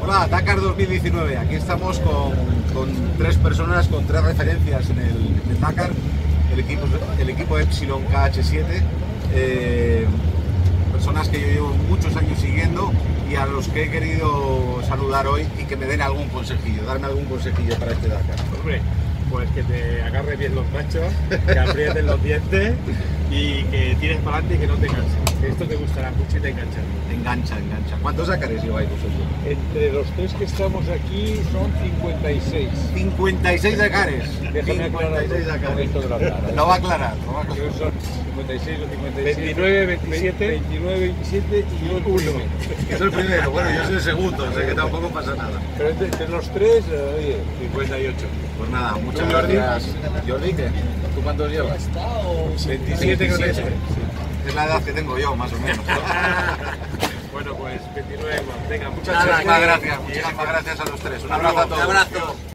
Hola, Dakar 2019. Aquí estamos con tres personas, con tres referencias en el Dakar. El equipo Epsilon KH7. Personas que yo llevo muchos años siguiendo y a los que he querido saludar hoy y que me den algún consejillo, darme algún consejillo para este Dakar. Hombre, pues que te agarres bien los machos, que aprietes los dientes y que tires para adelante y que no te canses. Que esto te gustará mucho y te enganchará. Engancha. ¿Cuántos Dakares lleváis vosotros? Entre los tres que estamos aquí son 56. 56 Dakares. Déjame aclarar 56 Dakares. esto de la cara. Lo va a aclarar. Creo que son 56 o 57. 29, 27. 29, 27 y yo el uno. Es el primero, bueno, yo soy el segundo, o sea que tampoco pasa nada. Pero entre los tres, oye, 58. Pues nada, muchas ¿Tú, Jordi? gracias. Jordi, ¿qué? ¿Tú cuántos llevas? 27 con este. Es la edad que tengo yo, más o menos. Bueno, pues 29 más. Venga, muchas Muchas gracias. gracias a los tres. Un abrazo a todos. Un abrazo.